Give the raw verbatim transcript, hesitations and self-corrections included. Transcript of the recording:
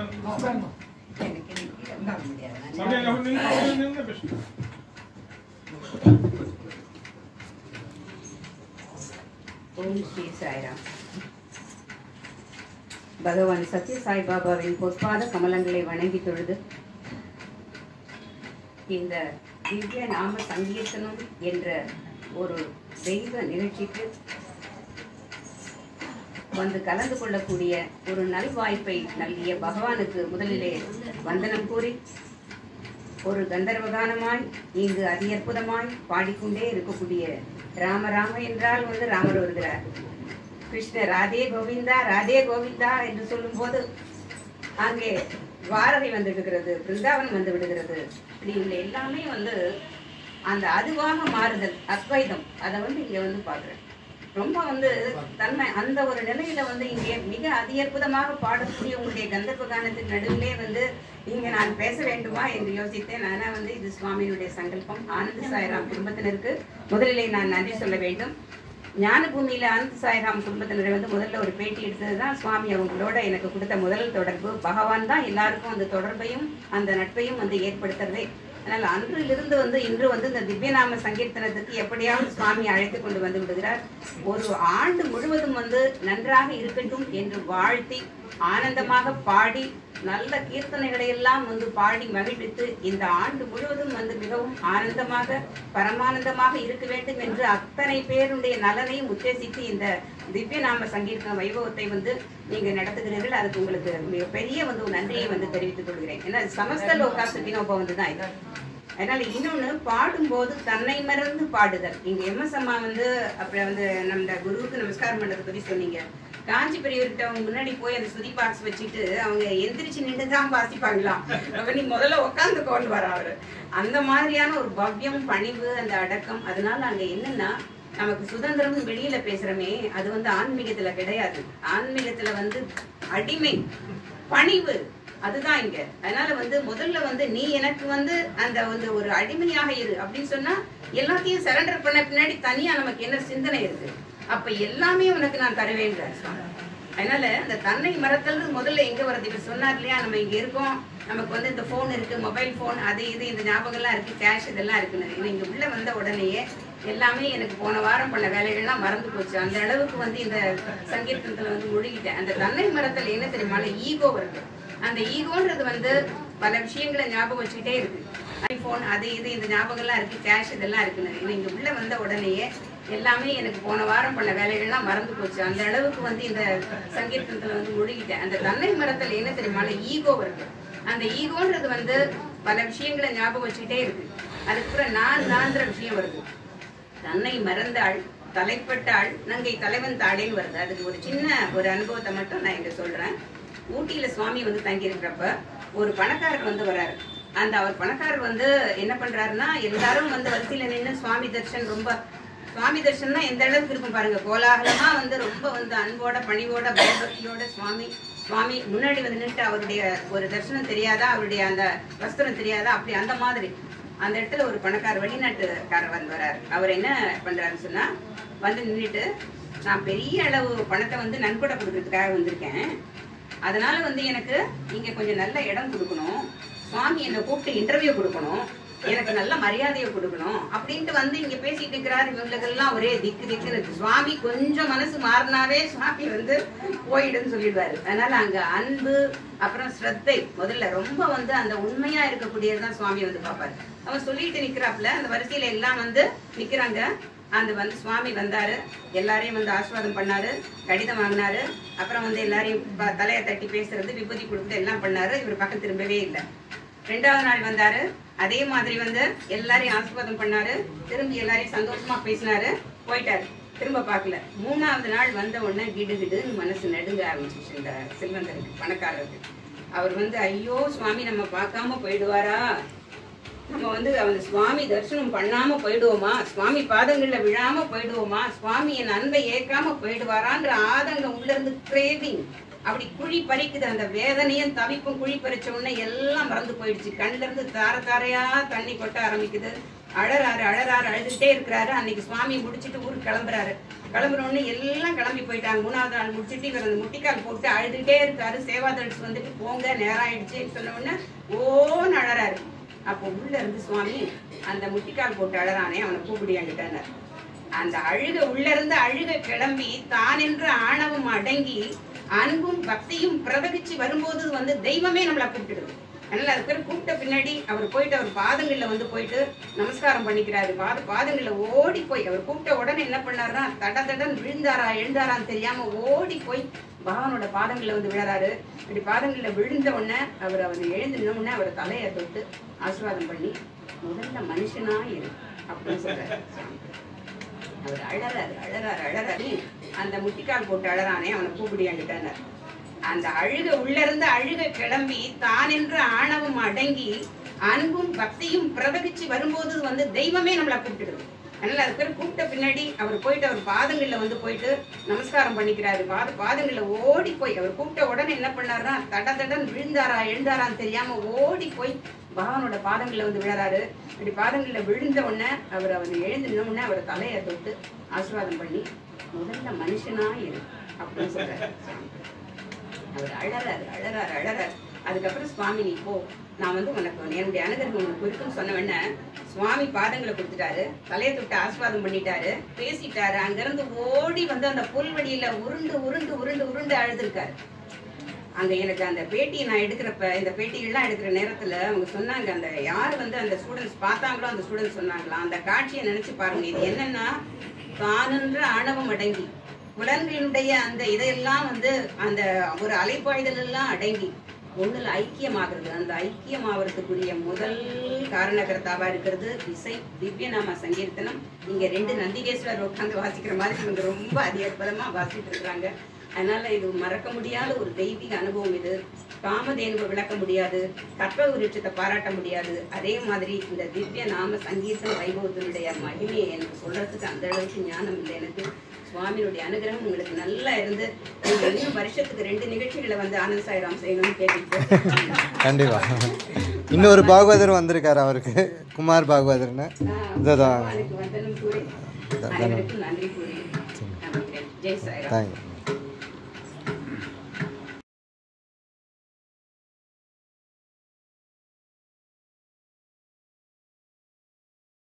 ஓம் ஸ்ரீ சாய்ராம். பகவான் சத்ய சாய் பாபாவின் பொற்பாத கமலங்களை வணங்கி தொழுது இந்த திவ்ய நாம சங்கீர்த்தனம் என்ற ஒரு தெய்வ நிகழ்ச்சிக்கு வந்து கலந்து கொள்ளக்கூடிய ஒரு நல்வாய்ப்பை நல்கிய பகவானுக்கு முதலிலே வந்தனம் கூறி, ஒரு கந்தர்வகானமாய் இங்கு அதி அற்புதமாய் பாடிக்கொண்டே இருக்கக்கூடிய ராம ராம என்றால் வந்து ராமர் வருகிறார். கிருஷ்ண ராதே கோவிந்தா ராதே கோவிந்தா என்று சொல்லும் போது அங்கே துவாரகை வந்து விடுகிறது, பிருந்தாவன் வந்து விடுகிறது. இப்படி எல்லாமே வந்து அந்த அதுவாக மாறுதல் அத்வைதம், அதை வந்து இங்க வந்து பாக்குறேன். ரொம்ப வந்து தன்மை அந்த ஒரு நிலையில வந்து இங்கே மிக அதி அற்புதமாக பாடக்கூடிய உங்களுடைய கந்தர்வ கானத்தின் நடுவிலே வந்து இங்க நான் பேச வேண்டுமா என்று யோசித்தேன். ஆனா வந்து இது சுவாமியினுடைய சங்கல்பம். ஆனந்த சாய்ராம் குடும்பத்தினருக்கு முதலிலே நான் நன்றி சொல்ல வேண்டும். ஞான பூமியில ஆனந்த சாய்ராம் குடும்பத்தினரை வந்து முதல்ல ஒரு பேட்டி எடுத்ததுதான் சுவாமி அவங்களோட எனக்கு கொடுத்த முதல் தொடர்பு. பகவான் தான் எல்லாருக்கும் அந்த தொடர்பையும் அந்த நட்பையும் வந்து ஏற்படுத்துறதே. அதனால் அன்றிலிருந்து வந்து இன்று வந்து இந்த திவ்யநாம சங்கீர்த்தனத்துக்கு எப்படியாவது சுவாமி அழைத்து கொண்டு வந்து விடுகிறார். ஒரு ஆண்டு முழுவதும் வந்து நன்றாக இருக்கட்டும் என்று வாழ்த்தி ஆனந்தமாக பாடி நல்ல கீர்த்தனைகளை எல்லாம் வந்து பாடி மகிழ்வித்து இந்த ஆண்டு முழுவதும் வந்து மிகவும் ஆனந்தமாக பரமானந்தமாக இருக்க வேண்டும் என்று அத்தனை பேருடைய நலனையும் உத்தேசித்து இந்த திவ்ய நாம சங்கீர்த்தன வைபவத்தை வந்து நீங்க நடத்துகிறீர்கள். அதுக்கு உங்களுக்கு மிகப்பெரிய வந்து ஒரு நன்றியை வந்து தெரிவித்துக் கொள்கிறேன். ஏன்னா சமஸ்த லோகா சுகினோபம் வந்து தான் இது. அதனால இன்னொன்னு பாடும்போது தன்னை மறந்து பாடுதல். இங்க எம் எஸ் அம்மா வந்து அப்புறம் வந்து நம்ம குருவுக்கு நமஸ்காரம் பண்றதை பத்தி சொன்னீங்க. காஞ்சி பெரியவர்கிட்ட அவங்க முன்னாடி போய் அந்த சுதி பாக்ஸ் வச்சுட்டு அவங்க எந்திரிச்சு நின்று தான் வாசிப்பாங்களாம். நீ முதல்ல உட்காந்து கொண்டு வர அவரு. அந்த மாதிரியான ஒரு பவ்யம், பணிவு, அந்த அடக்கம். அதனால அங்க என்னன்னா நமக்கு சுதந்திரம் வெளியில பேசுறமே அது வந்து ஆன்மீகத்துல கிடையாது. ஆன்மீகத்துல வந்து அடிமை பணிவு அதுதான் இங்க. அதனால வந்து முதல்ல வந்து நீ எனக்கு வந்து அந்த வந்து ஒரு அடிமையாக இரு அப்படின்னு சொன்னா எல்லாத்தையும் சரண்டர் பண்ண பின்னாடி தனியா நமக்கு என்ன சிந்தனை இருக்கு, அப்ப எல்லாமே உனக்கு நான் தருவேன். அதனால அந்த தன்னை மறத்தல் முதல்ல எங்க வருது? இப்ப சொன்னார் இல்லையா, நம்ம இங்க இருக்கோம், நமக்கு வந்து இந்த போன் இருக்கு, மொபைல் போன், அது இது இந்த ஞாபகம் எல்லாம் இருக்கு, கேஷ் இதெல்லாம் இருக்குன்னு. இங்க உள்ள வந்த உடனேயே எல்லாமே எனக்கு போன வாரம் பண்ண வேலைகள்லாம் மறந்து போச்சு. அந்த அளவுக்கு வந்து இந்த சங்கீர்த்தனத்துல வந்து முழுகிட்டேன். அந்த தன்னை மறத்தல் என்ன தெரியுமா, ஈகோ இருக்கு. அந்த ஈகோன்றது வந்து பல விஷயங்களை ஞாபகம் வச்சுக்கிட்டே இருக்கு. ஐபோன் அது இது இந்த ஞாபகம் எல்லாம் இருக்கு, கேஷ் இதெல்லாம் இருக்குன்னு. இங்க உள்ள வந்த உடனேயே எல்லாமே எனக்கு போன வாரம் பண்ண வேலைகள்லாம் மறந்து போச்சு. அந்த அளவுக்கு வந்து இந்த சங்கீர்த்தனத்துல வந்து முழுகிட்டேன். அந்த தன்னை மறத்தல் என்ன தெரியுமா, ஈகோ இருக்கு. அந்த ஈகோன்றது வந்து பல விஷயங்களை ஞாபகம் வச்சுக்கிட்டே இருக்கு. அதுக்கப்புறம் நான் தான்ற விஷயம் வருது. தன்னை மறந்தாள் தலைப்பட்டாள் நங்கை தலைவன் தாடேன்னு வருது. அதுக்கு ஒரு சின்ன ஒரு அனுபவத்தை மட்டும் நான் இங்க சொல்றேன். ஊட்டியில சுவாமி வந்து தங்கி இருக்கிறப்ப ஒரு பணக்காரர் வந்து வர்றாரு. அந்த அவர் பணக்காரர் வந்து என்ன பண்றாருன்னா, எல்லாரும் வந்து வரிசையில நின்று சுவாமி தர்ஷன், ரொம்ப சுவாமி தர்ஷன்னா எந்த அளவுக்கு இருக்கும் பாருங்க, கோலாகலமா வந்து ரொம்ப வந்து அன்போட பணிவோட பயபக்தியோட சுவாமி சுவாமி முன்னாடி வந்து நின்று அவருடைய ஒரு தரிசனம் தெரியாதா, அவருடைய அந்த வஸ்திரம் தெரியாதா, அப்படி அந்த மாதிரி அந்த இடத்துல ஒரு பணக்கார வெளிநாட்டுக்காரர் வந்து வர்றாரு. அவர் என்ன பண்றாருன்னு சொன்னா, வந்து நின்றுட்டு நான் பெரிய அளவு பணத்தை வந்து நன்கொடை கொடுக்கறதுக்காக வந்திருக்கேன், அதனால வந்து எனக்கு இங்க கொஞ்சம் நல்ல இடம் கொடுக்கணும், சுவாமி என்னை கூப்பிட்டு இன்டர்வியூ கொடுக்கணும், எனக்கு நல்ல மரியாதையை கொடுக்கணும் அப்படின்ட்டு வந்து இங்க பேசிட்டு இருக்கிறாரு. இவங்களுக்கெல்லாம் ஒரே திக்கு திக்குன்னு. சுவாமி கொஞ்சம் மனசு மாறினாவே சுவாமி வந்து போயிடுன்னு சொல்லிடுவாரு. அதனால அங்க அன்பு அப்புறம் ஸ்ரத்தை முதல்ல ரொம்ப வந்து அந்த உண்மையா இருக்கக்கூடியதுதான் சுவாமி வந்து பார்ப்பாரு. அவன் சொல்லிட்டு நிக்கிறாப்புல, அந்த வரிசையில எல்லாம் வந்து நிக்கிறாங்க. அந்த வந்து சுவாமி வந்தாரு, எல்லாரையும் வந்து ஆசீர்வாதம் பண்ணாரு, கடிதம் வாங்கினாரு, அப்புறம் வந்து எல்லாரையும் தலையை தட்டி பேசுறது, விபூதி கொடுத்து எல்லாம் பண்ணாரு. இவர் பக்கம் திரும்பவே இல்லை. ரெண்டாவது நாள் வந்தாரு, அதே மாதிரி வந்து எல்லாரையும் ஆசீர்வாதம் பண்ணாரு, திரும்பி எல்லாரையும் சந்தோஷமா பேசினாரு, போயிட்டாரு, திரும்ப பார்க்கல. மூணாவது நாள் வந்த உடனே கிடு கிடுன்னு மனசு நடுங்க ஆரம்பிச்சிச்சு இந்த செல்வந்தருக்கு, பணக்காரருக்கு. அவர் வந்து ஐயோ சுவாமி நம்ம பார்க்காம போயிடுவாரா, நம்ம வந்து அந்த சுவாமி தரிசனம் பண்ணாம போயிடுவோமா, சுவாமி பாதங்கள்ல விழாம போயிடுவோமா, சுவாமி என் அன்பை ஏற்காம போயிடுவாரான்ற ஆதங்கம் உள்ள இருந்து கிரேவிங் அப்படி குழி பறிக்குது. அந்த வேதனையும் தவிப்பும் குழி பறிச்ச உடனே எல்லாம் மறந்து போயிடுச்சு. கண்ணுல இருந்து தார தாரையா தண்ணி கொட்ட ஆரம்பிக்குது. அழறாரு அழறாரு அழுதுகிட்டே இருக்கிறாரு. அன்னைக்கு சுவாமி முடிச்சுட்டு ஊருக்கு கிளம்புறாரு. கிளம்புறோன்னு எல்லாம் கிளம்பி போயிட்டாங்க. மூணாவது நாள் முடிச்சுட்டு இவர் அந்த முட்டிக்கால் போட்டு அழுதுகிட்டே இருக்காரு. சேவாதல்ஸ் வந்துட்டு போங்க நேரம் ஆயிடுச்சுன்னு சொன்ன உடனே ஓன்னு அழறாரு. அப்போ உள்ள இருந்து சுவாமி அந்த முட்டிக்கால் போட்டு அழறானே அவனை கூப்பிடியாங்கிட்டார். அந்த அழுக உள்ள இருந்து அழுக கிளம்பி தான் என்ற ஆணவம் அடங்கி அன்பும் பக்தியும் பிரவகிச்சு வரும்போது வந்து தெய்வமே நம்மளை கூப்பிட்டுடுது. அதனால அது பேர் கூப்பிட்ட பின்னாடி அவர் போயிட்டு அவர் பாதங்கள்ல வந்து போயிட்டு நமஸ்காரம் பண்ணிக்கிறாரு. பாத பாதங்கள்ல ஓடி போய் அவர் கூப்பிட்ட உடனே என்ன பண்ணாருன்னா தட தடன் விழுந்தாரா எழுந்தாரான்னு தெரியாம ஓடி போய் பகவானோட பாதங்கள்ல வந்து விழறாரு. அப்படி பாதங்கள்ல விழுந்த உடனே அவர் அவர் எழுந்து நின்ன உடனே அவர் தலையை தொட்டு ஆசீர்வாதம் பண்ணி முதல்ல மனுஷனா இரு அப்படின்னு சொல்றாரு. அவர் அழறாரு அழறாரு அழறாரு அந்த முட்டிக்கால் போட்டு அழறானே அவனை கூப்பிடியாங்கிட்டார். அந்த அழுக உள்ள இருந்து அழுக கிளம்பி தான் என்ற ஆணவம் அடங்கி அன்பும் பக்தியும் பிரவகிச்சு வரும்போது வந்து தெய்வமே நம்மளை கூப்பிட்டுடுது. அதனால அது பேர் கூப்பிட்ட பின்னாடி அவர் போயிட்டு அவர் பாதங்கள்ல வந்து போயிட்டு நமஸ்காரம் பண்ணிக்கிறாரு. பாத பாதங்கள்ல ஓடி போய் அவர் கூப்பிட்ட உடனே என்ன பண்ணாருன்னா தட தடன் விழுந்தாரா எழுந்தாரான்னு தெரியாம ஓடி போய் பகவானோட பாதங்கள்ல வந்து விழறாரு. அப்படி பாதங்கள்ல விழுந்த உடனே அவர் அவர் எழுந்து நின்ன உடனே அவர் தலையை தொட்டு ஆசீர்வாதம் பண்ணி முதல்ல மனுஷனா இரு அப்படின்னு சொல்றாரு. அவர் அழறாரு அழறாரு அழறாரு. அதுக்கப்புறம் சுவாமி நீ போ, நான் வந்து உனக்கு என்னுடைய அனுகிரகம் உனக்கு இருக்குன்னு சொன்ன உடனே சுவாமி பாதங்களை கொடுத்துட்டாரு. தலையை தொட்டு ஆசீர்வாதம் பண்ணிட்டாரு, பேசிட்டாரு. அங்கிருந்து ஓடி வந்து அந்த புல்வெளியில உருண்டு உருண்டு உருண்டு உருண்டு அழுதுருக்காரு. அங்க எனக்கு அந்த பேட்டியை நான் எடுக்கிறப்ப இந்த பேட்டிகள்லாம் எடுக்கிற நேரத்துல அவங்க சொன்னாங்க, அந்த யார் வந்து அந்த ஸ்டூடெண்ட்ஸ் பார்த்தாங்களோ அந்த ஸ்டூடெண்ட்ஸ் சொன்னாங்களா அந்த காட்சியை நினைச்சு பாருங்க. இது என்னன்னா தானென்ற ஆணவம் அடங்கி புலன்களுடைய அந்த இதையெல்லாம் வந்து அந்த ஒரு அலைப்பாய்தல் எல்லாம் அடங்கி ஒண்ணுல ஐக்கியமாகிறது. அந்த ஐக்கியமாகறதுக்குரிய முதல் காரணகர்த்தாவா இருக்கிறது இசை திவ்ய நாம சங்கீர்த்தனம். இங்க ரெண்டு நந்திகேஸ்வரர் உட்காந்து வாசிக்கிற மாதிரி இவங்க ரொம்ப அதிகப்பதமா வாசிட்டு இருக்கிறாங்க. அதனால இது மறக்க முடியாத ஒரு தெய்வீக அனுபவம். இது காமதேனுவை விளக்க முடியாது, கற்ப விருட்சத்தை பாராட்ட முடியாது. அதே மாதிரி இந்த திவ்ய நாம சங்கீர்த்தன வைபவத்தினுடைய மகிமையை எனக்கு சொல்றதுக்கு அந்த அளவுக்கு ஞானம் இல்லை எனக்கு. சுவாமியுடைய அனுகிரகம் உங்களுக்கு நல்லா இருந்து இன்னும் வருஷத்துக்கு ரெண்டு நிகழ்ச்சிகளை வந்து ஆனந்த சாய்ராம் செய்யணும்னு கேட்டு கண்டிப்பா. இன்னொரு பாகவதர் வந்திருக்காரு அவருக்கு, குமார் பாகவதர்னு. வந்தனம் கூறி அனைவருக்கும் நன்றி கூறி ஜெய் சாய்ராம்.